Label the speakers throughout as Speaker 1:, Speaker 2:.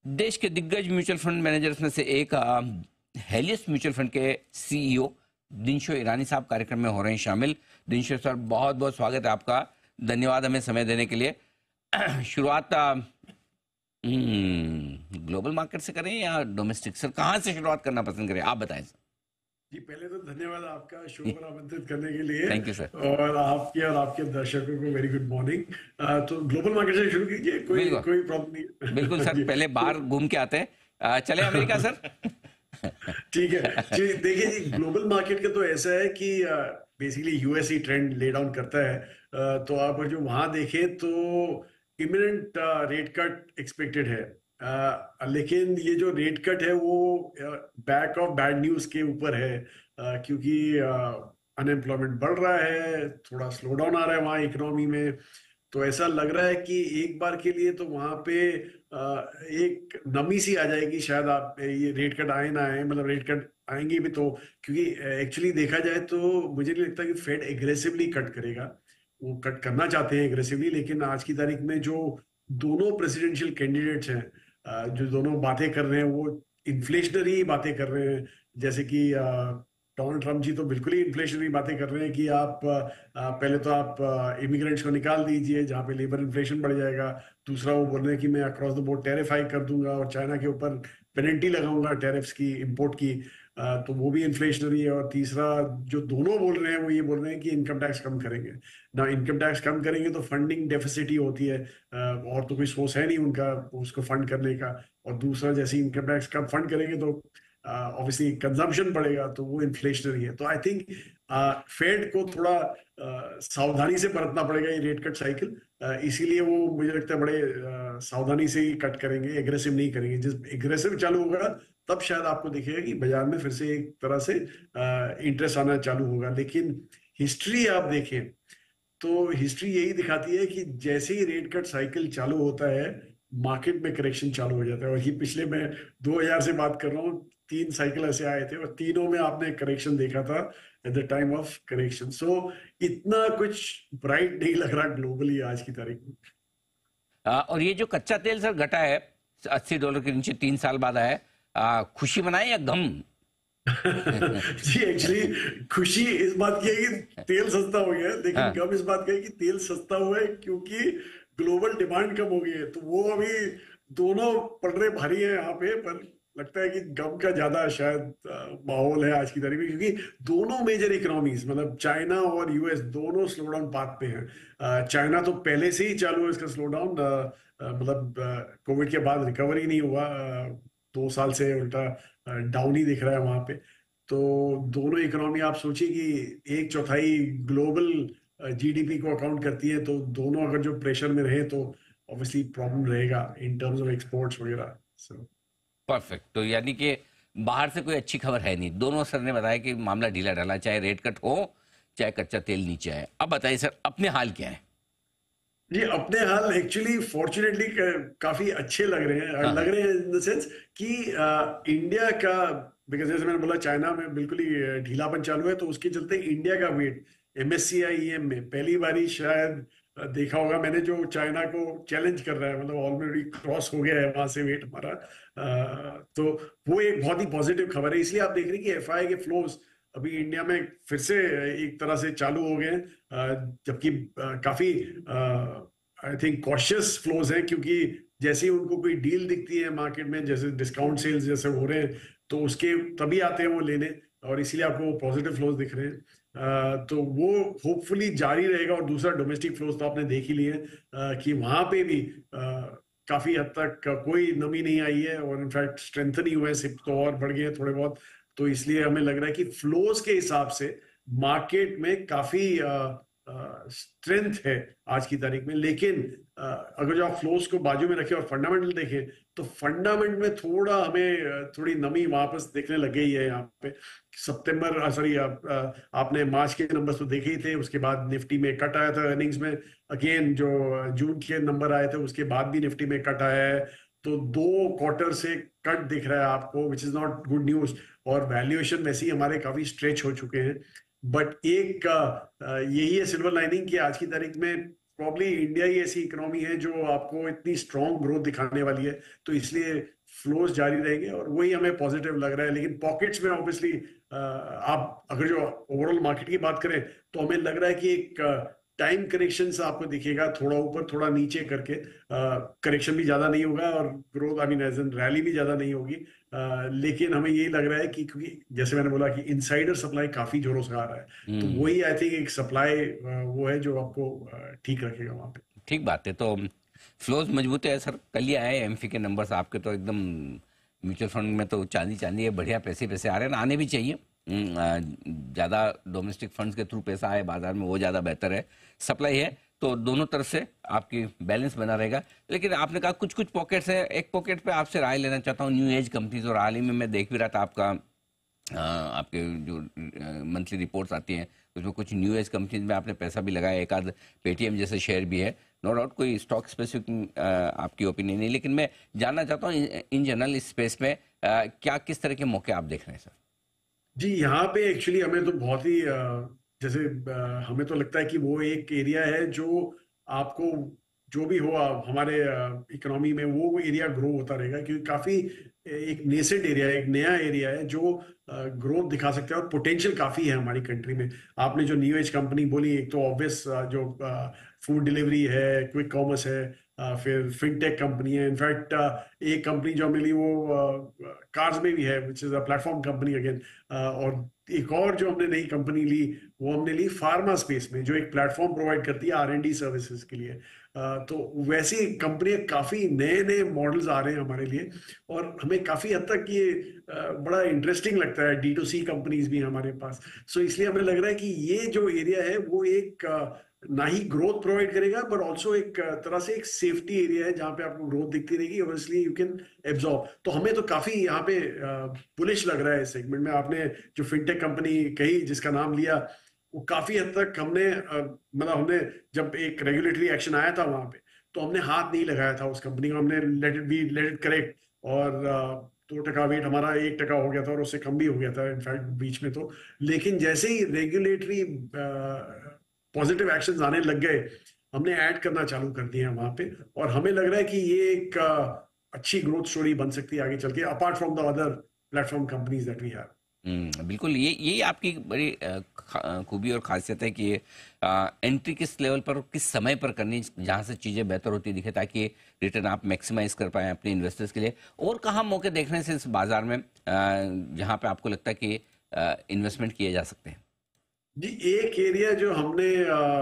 Speaker 1: देश के दिग्गज म्यूचुअल फंड मैनेजर्स में से एक हेलियस म्यूचुअल फंड के सीईओ दिनशो ईरानी साहब कार्यक्रम में हो रहे हैं शामिल। दिनशो सर, बहुत बहुत स्वागत है आपका। धन्यवाद हमें समय देने के लिए। शुरुआत ग्लोबल मार्केट से करें या डोमेस्टिक? सर, कहाँ से शुरुआत करना पसंद करें, आप बताएं सर।
Speaker 2: जी, पहले तो धन्यवाद आपका शो पर आमंत्रित करने के लिए।
Speaker 1: Thank you sir.
Speaker 2: और आपके दर्शकों को वेरी गुड मॉर्निंग। तो ग्लोबल मार्केट से शुरू कीजिए, कोई प्रॉब्लम नहीं।
Speaker 1: बिल्कुल सर, पहले बाहर घूम के आते हैं। चले अमेरिका सर।
Speaker 2: ठीक है जी, देखिए जी, ग्लोबल मार्केट का तो ऐसा है कि बेसिकली यूएस ही ट्रेंड ले डाउन करता है। तो आप जो वहां देखें तो इमिनेंट रेट कट एक्सपेक्टेड है। लेकिन ये जो रेट कट है वो बैक ऑफ बैड न्यूज के ऊपर है, क्योंकि अनएम्प्लॉयमेंट बढ़ रहा है, थोड़ा स्लो डाउन आ रहा है वहाँ इकोनॉमी में। तो ऐसा लग रहा है कि एक बार के लिए तो वहां पे एक नमी सी आ जाएगी शायद। आप ये रेट कट आए ना आए, मतलब रेट कट आएंगे भी तो, क्योंकि एक्चुअली देखा जाए तो मुझे नहीं लगता कि फेड एग्रेसिवली कट करेगा। वो कट करना चाहते हैं एग्रेसिवली, लेकिन आज की तारीख में जो दोनों प्रेसिडेंशियल कैंडिडेट्स हैं, जो दोनों बातें कर रहे हैं वो इन्फ्लेशनरी बातें कर रहे हैं। जैसे कि डोनाल्ड ट्रम्प जी तो बिल्कुल ही इन्फ्लेशनरी बातें कर रहे हैं कि आप पहले तो आप इमिग्रेंट्स को निकाल दीजिए जहाँ पे लेबर इन्फ्लेशन बढ़ जाएगा। दूसरा वो बोल रहे हैं कि मैं across the board tariff hike कर दूंगा और चाइना के ऊपर पेनल्टी लगाऊंगा टैरिफ्स की, इंपोर्ट की। तो वो भी इन्फ्लेशनरी है। और तीसरा जो दोनों बोल रहे हैं वो ये बोल रहे हैं कि इनकम टैक्स कम करेंगे ना। इनकम टैक्स कम करेंगे तो फंडिंग डेफिसिट ही होती है, और तो कोई सोर्स है नहीं उनका उसको फंड करने का। और दूसरा, जैसे इनकम टैक्स कम फंड करेंगे तो ऑब्वियसली कंजम्पशन बढ़ेगा, तो वो इन्फ्लेशनरी है। तो आई थिंक फेड को थोड़ा सावधानी से बरतना पड़ेगा ये रेट कट साइकिल। इसीलिए वो मुझे लगता है बड़े सावधानी से ही कट करेंगे, एग्रेसिव नहीं करेंगे। जिस एग्रेसिव चालू होगा तब शायद आपको दिखेगा कि बाजार में फिर से एक तरह से इंटरेस्ट आना चालू होगा। लेकिन हिस्ट्री आप देखें तो हिस्ट्री यही दिखाती है कि जैसे ही रेट कट साइकिल चालू होता है मार्केट में करेक्शन चालू हो जाता है। और ये पिछले, मैं 2000 से बात कर रहा हूँ, 3 साइकिल ऐसे आए थे और तीनों में आपने करेक्शन देखा था at the time of correction. So इतना कुछ ब्राइट नहीं लग रहा ग्लोबली आज की तारीख में।
Speaker 1: और ये जो कच्चा तेल सर घटा है $80 के नीचे 3 साल बाद आया है, खुशी मनाए या गम?
Speaker 2: जी, एक्चुअली खुशी इस बात की है कि तेल सस्ता हो गया है, लेकिन गम इस बात का है कि तेल सस्ता हुआ है क्योंकि ग्लोबल डिमांड कम हो गई है। तो वो अभी दोनों पलड़े भारी हैं यहाँ पे। पर लगता है कि गम का ज्यादा शायद माहौल है आज की तारीख में, क्योंकि दोनों मेजर इकोनॉमीज मतलब चाइना और यूएस दोनों स्लो डाउन पाथ पे हैं। चाइना तो पहले से ही चालू है इसका स्लो डाउन, मतलब कोविड के बाद रिकवरी नहीं हुआ। 2 साल से उल्टा डाउन ही दिख रहा है वहां पे। तो दोनों इकोनॉमी आप सोचिए कि 1/4 ग्लोबल जीडीपी को अकाउंट करती है। तो दोनों अगर जो प्रेशर में रहे तो ऑब्वियसली प्रॉब्लम रहेगा इन टर्म्स ऑफ एक्सपोर्ट्स वगैरह।
Speaker 1: परफेक्ट। तो यानी कि बाहर से कोई अच्छी खबर है नहीं। दोनों सर ने बताया कि मामला ढीला ढाला, चाहे रेट कट हो चाहे कच्चा तेल नीचे आए। अब बताइए सर, अपने हाल क्या है?
Speaker 2: जी, अपने हाल एक्चुअली फॉर्चुनेटली काफी अच्छे लग रहे हैं।
Speaker 1: हाँ
Speaker 2: लग रहे हैं इन द सेंस कि इंडिया का, बिकॉज जैसे मैंने बोला चाइना में बिल्कुल ही ढीलापन चालू है, तो उसके चलते इंडिया का वेट MSCI EM में पहली बारी शायद देखा होगा मैंने, जो चाइना को चैलेंज कर रहा है, मतलब ऑलरेडी क्रॉस हो गया है वहां से वेट हमारा। तो वो एक बहुत ही पॉजिटिव खबर है। इसलिए आप देख रहे हैं कि FI के फ्लोज अभी इंडिया में फिर से एक तरह से चालू हो गए हैं, जबकि काफी आई थिंक कॉशियस फ्लोज हैं, क्योंकि जैसे ही उनको कोई डील दिखती है मार्केट में, जैसे डिस्काउंट सेल्स जैसे हो रहे हैं, तो उसके तभी आते हैं वो लेने, और इसीलिए आपको पॉजिटिव फ्लोज दिख रहे हैं। तो वो होपफुली जारी रहेगा। और दूसरा, डोमेस्टिक फ्लोज तो आपने देख ही लिए हैं कि वहां पे भी काफी हद तक कोई नमी नहीं आई है, और इनफैक्ट स्ट्रेंथन ही हुए, सिर्फ तो और बढ़ गए हैं थोड़े बहुत। तो इसलिए हमें लग रहा है कि फ्लोज के हिसाब से मार्केट में काफी स्ट्रेंथ है आज की तारीख में। लेकिन अगर जो आप फ्लोज को बाजू में रखें और फंडामेंटल देखें तो फंडामेंट में थोड़ा हमें थोड़ी नमी वापस देखने लग गई है यहाँ पे। सितंबर, सॉरी, आपने मार्च के नंबर्स तो देखे ही थे। उसके बाद निफ्टी में कट आया था अर्निंग्स में। अगेन जो जून के नंबर आए थे उसके बाद भी निफ्टी में कट आया है। तो 2 क्वार्टर से कट दिख रहा है आपको, which is not good news. और वैल्यूएशन वैसे ही हमारे काफी स्ट्रेच हो चुके हैं। बट एक यही है सिल्वर लाइनिंग कि आज की तारीख में प्रॉब्ली इंडिया ही ऐसी इकोनॉमी है जो आपको इतनी स्ट्रॉन्ग ग्रोथ दिखाने वाली है, तो इसलिए फ्लोज जारी रहेंगे और वही हमें पॉजिटिव लग रहा है। लेकिन पॉकेट्स में ऑब्वियसली आप अगर जो ओवरऑल मार्केट की बात करें तो हमें लग रहा है कि एक टाइम करेक्शन से आपको दिखेगा, थोड़ा ऊपर थोड़ा नीचे करके, करेक्शन भी ज्यादा नहीं होगा और growth I mean as an rally भी ज्यादा नहीं होगी। लेकिन हमें यही लग रहा है कि क्योंकि जैसे मैंने बोला कि इनसाइडर सप्लाई काफी जोरों से आ रहा है, तो
Speaker 1: हम्म।
Speaker 2: वही आई थिंक एक सप्लाई वो है जो आपको ठीक रखेगा वहां पे।
Speaker 1: ठीक बात है। तो फ्लोज मजबूत है सर। कल ही आए एमफी के नंबर्स आपके, तो एकदम म्यूचुअल फंड में तो चांदी चांदी है, बढ़िया पैसे पैसे आ रहे हैं, आने भी चाहिए। ज़्यादा डोमेस्टिक फंड्स के थ्रू पैसा आए बाजार में वो ज़्यादा बेहतर है। सप्लाई है तो दोनों तरफ से आपकी बैलेंस बना रहेगा। लेकिन आपने कहा कुछ कुछ पॉकेट्स है, एक पॉकेट पे आपसे राय लेना चाहता हूँ, न्यू एज कंपनीज। और हाल ही में मैं देख भी रहा था आपका आपके जो मंथली रिपोर्ट्स आती हैं उसमें कुछ न्यू एज कंपनीज में आपने पैसा भी लगाया, एक आध पेटीएम जैसे शेयर भी है। नो डाउट कोई स्टॉक स्पेसिफिक आपकी ओपिनियन नहीं, लेकिन मैं जानना चाहता हूँ इन जनरल इस स्पेस में क्या किस तरह के मौके आप देख रहे हैं सर?
Speaker 2: जी, यहाँ पे एक्चुअली हमें तो बहुत ही जैसे हमें तो लगता है कि वो एक एरिया है जो आपको जो भी हो हमारे इकोनॉमी में वो एरिया ग्रो होता रहेगा, क्योंकि काफी एक नेसेंट एरिया है, एक नया एरिया है जो ग्रोथ दिखा सकता है और पोटेंशियल काफी है हमारी कंट्री में। आपने जो न्यू एज कंपनी बोली, एक तो ऑब्वियस जो फूड डिलीवरी है, क्विक कॉमर्स है, फिर फिनटेक कंपनी है। इनफैक्ट एक कंपनी जो मिली वो कार्स में भी है, which is a platform company again. और एक और जो हमने नई कंपनी ली, वो हमने ली फार्मा स्पेस में, जो एक प्लेटफॉर्म प्रोवाइड करती है R&D सर्विसेज के लिए। तो वैसी कंपनियां, काफी नए नए मॉडल्स आ रहे हैं हमारे लिए और हमें काफी हद तक ये बड़ा इंटरेस्टिंग लगता है। D2C कंपनीज भी हैं हमारे पास। सो इसलिए हमें लग रहा है कि ये जो एरिया है वो एक ना ही ग्रोथ प्रोवाइड करेगा, पर ऑल्सो एक तरह से एक सेफ्टी एरिया है जहां पे आपको ग्रोथ दिखती रहेगी और इसलिए यू कैन एब्जॉर्ब। तो हमें तो काफी यहाँ पे बुलिश लग रहा है इस सेगमेंट में। आपने जो फिनटेक कंपनी कही जिसका नाम लिया, वो काफी हद तक हमने मतलब हमने जब एक रेगुलेटरी एक्शन आया था वहां पे, तो हमने हाथ नहीं लगाया था उस कंपनी को। हमने let it be, let it correct. और 2% वेट हमारा 1% हो गया था और उससे कम भी हो गया था इनफैक्ट बीच में तो। लेकिन जैसे ही रेगुलेटरी पॉजिटिव एक्शंस आने लग गए, हमने ऐड करना चालू कर दिए हैं वहां पे। और हमें लग रहा है कि ये एक अच्छी ग्रोथ स्टोरी बन सकती है आगे चल के, apart from the other platform companies that we have.
Speaker 1: बिल्कुल, ये यही आपकी बड़ी खूबी और खासियत है कि एंट्री किस लेवल पर और किस समय पर करनी, जहाँ से चीज़ें बेहतर होती दिखे, ताकि रिटर्न आप मैक्सिमाइज कर पाएं अपने इन्वेस्टर्स के लिए। और कहाँ मौके देखने से इस बाजार में जहाँ पे आपको लगता है कि इन्वेस्टमेंट किए जा सकते हैं?
Speaker 2: जी, एक एरिया जो हमने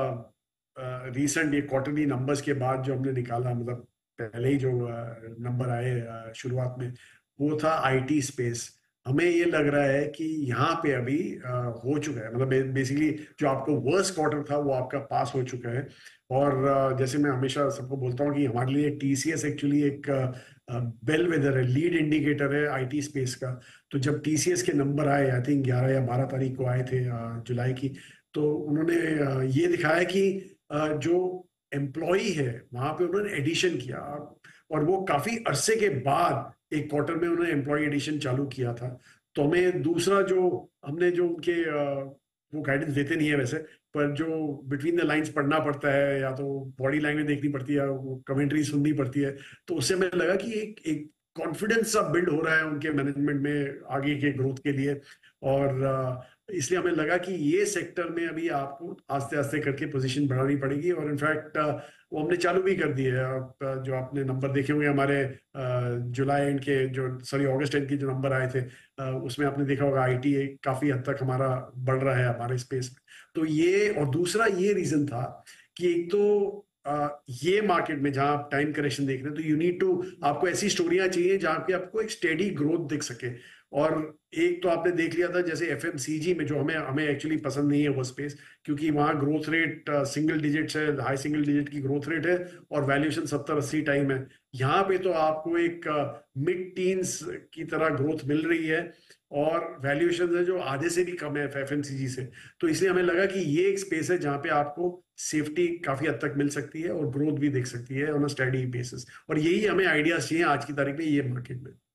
Speaker 2: रीसेंट ये क्वार्टरली नंबर्स के बाद जो हमने निकाला, मतलब पहले ही जो नंबर आए शुरुआत में, वो था IT स्पेस। हमें ये लग रहा है कि यहाँ पे अभी हो चुका है, मतलब बेसिकली जो आपको वर्स्ट क्वार्टर था वो आपका पास हो चुका है। और जैसे मैं हमेशा सबको बोलता हूँ कि हमारे लिए TCS एक्चुअली एक बेल वेदर है, लीड इंडिकेटर है IT स्पेस का। तो जब TCS के नंबर आए, आई थिंक 11 या 12 तारीख को आए थे जुलाई की, तो उन्होंने ये दिखाया कि जो एम्प्लॉई है वहां पे उन्होंने एडिशन किया, और वो काफी अरसे के बाद एक क्वार्टर में उन्होंने एम्प्लॉय एडिशन चालू किया था। तो हमें दूसरा जो हमने जो उनके वो गाइडेंस देते नहीं है वैसे, पर जो बिटवीन द लाइंस पढ़ना पड़ता है, या तो बॉडी लैंग्वेज देखनी पड़ती है, वो कमेंट्री सुननी पड़ती है, तो उससे हमें लगा कि एक एक कॉन्फिडेंस सा बिल्ड हो रहा है उनके मैनेजमेंट में आगे के ग्रोथ के लिए। और इसलिए हमें लगा कि ये सेक्टर में अभी आपको आस्ते आस्ते करके पोजीशन बढ़ानी पड़ेगी। और इनफैक्ट वो हमने चालू भी कर दी है। जो आपने नंबर देखे होंगे हमारे जुलाई एंड के, जो सॉरी अगस्त एंड के जो नंबर आए थे, उसमें आपने देखा होगा IT काफी हद तक हमारा बढ़ रहा है हमारे स्पेस में। तो ये, और दूसरा ये रीजन था कि एक तो ये मार्केट में जहां आप टाइम करेक्शन देख रहे हैं, तो यू नीड टू, आपको ऐसी स्टोरियां चाहिए जहां पे आपको एक स्टेडी ग्रोथ दिख सके। और एक तो आपने देख लिया था जैसे FMCG में, जो हमें हमें एक्चुअली पसंद नहीं है वो स्पेस, क्योंकि वहां ग्रोथ रेट सिंगल डिजिट्स है, हाई सिंगल डिजिट की ग्रोथ रेट है, और वैल्यूएशन 70-80 टाइम है। यहाँ पे तो आपको एक मिड टीन्स की तरह ग्रोथ मिल रही है, और वैल्यूएशन है जो आधे से भी कम है FMCG से। तो इसलिए हमें लगा कि ये एक स्पेस है जहाँ पे आपको सेफ्टी काफी हद तक मिल सकती है और ग्रोथ भी दिख सकती है ऑन अ स्टडी बेसिस। और यही हमें आइडियाज चाहिए आज की तारीख में ये मार्केट में।